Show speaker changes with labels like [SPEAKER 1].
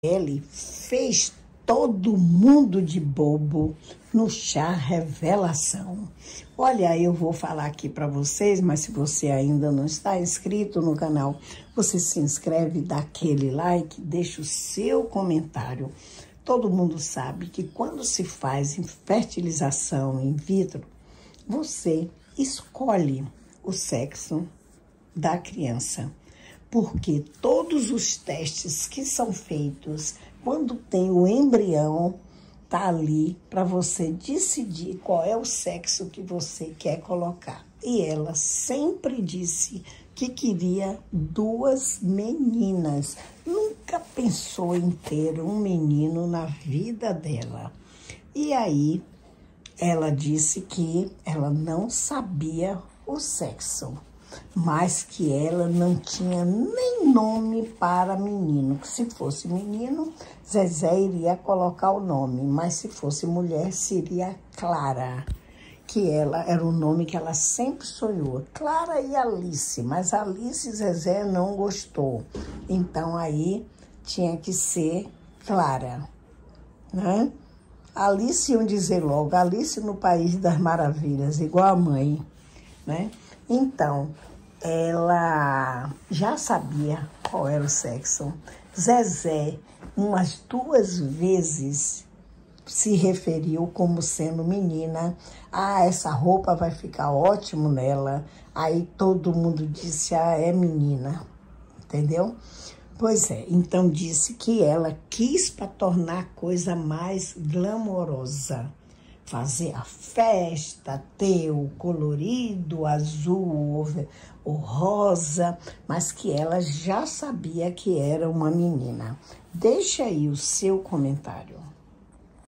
[SPEAKER 1] Ele fez todo mundo de bobo no chá Revelação. Olha, eu vou falar aqui para vocês, mas se você ainda não está inscrito no canal, você se inscreve, dá aquele like, deixa o seu comentário. Todo mundo sabe que quando se faz fertilização in vitro, você escolhe o sexo da criança. Porque todos os testes que são feitos, quando tem o embrião, tá ali para você decidir qual é o sexo que você quer colocar. E ela sempre disse que queria 2 meninas. Nunca pensou em ter um menino na vida dela. E aí, ela disse que ela não sabia o sexo, mas que ela não tinha nem nome para menino. Que se fosse menino, Zezé iria colocar o nome, mas se fosse mulher, seria Clara, que ela era o nome que ela sempre sonhou. Clara e Alice, mas Alice e Zezé não gostou. Então aí tinha que ser Clara, né? Alice iam dizer logo, Alice no País das Maravilhas, igual a mãe, né? Então, ela já sabia qual era o sexo. Zezé, umas 2 vezes, se referiu como sendo menina. Ah, essa roupa vai ficar ótimo nela. Aí todo mundo disse, ah, é menina, entendeu? Pois é, então disse que ela quis para tornar a coisa mais glamourosa. Fazer a festa, ter o colorido, azul, o rosa, mas que ela já sabia que era uma menina. Deixa aí o seu comentário.